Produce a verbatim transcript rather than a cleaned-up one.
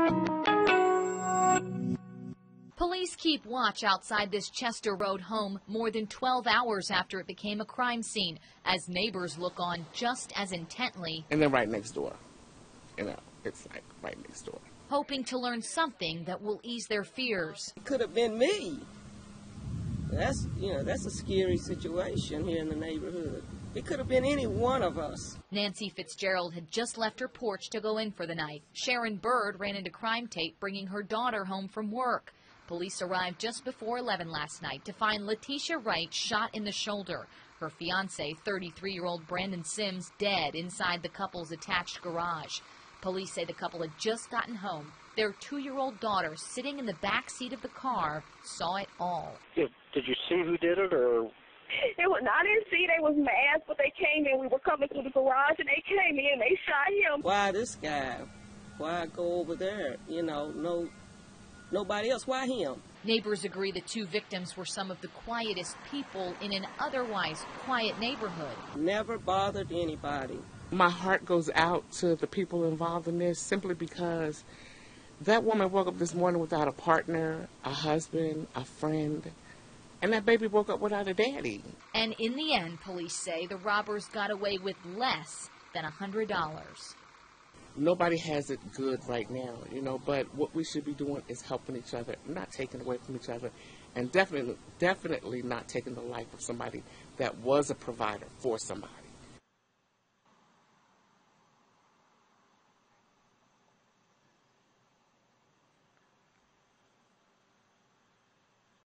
Police keep watch outside this Chester Road home more than twelve hours after it became a crime scene, as neighbors look on just as intently. And they're right next door. You know, it's like right next door. Hoping to learn something that will ease their fears. It could have been me. That's, you know, that's a scary situation here in the neighborhood. It could have been any one of us. Nancy Fitzgerald had just left her porch to go in for the night. Sharon Bird ran into crime tape bringing her daughter home from work. Police arrived just before eleven last night to find Letitia Wright shot in the shoulder. Her fiance, thirty-three-year-old Brandon Sims, dead inside the couple's attached garage. Police say the couple had just gotten home. Their two-year-old daughter, sitting in the back seat of the car, saw it all. Did, did you see who did it, or? It was, I didn't see they was masked, but they came in. We were coming through the garage, and they came in. They shot him. Why this guy? Why go over there? You know, no. Nobody else. Why him? Neighbors agree the two victims were some of the quietest people in an otherwise quiet neighborhood. Never bothered anybody. My heart goes out to the people involved in this simply because that woman woke up this morning without a partner, a husband, a friend, and that baby woke up without a daddy. And in the end, police say the robbers got away with less than one hundred dollars. Nobody has it good right now, you know, but what we should be doing is helping each other, not taking away from each other, and definitely, definitely not taking the life of somebody that was a provider for somebody.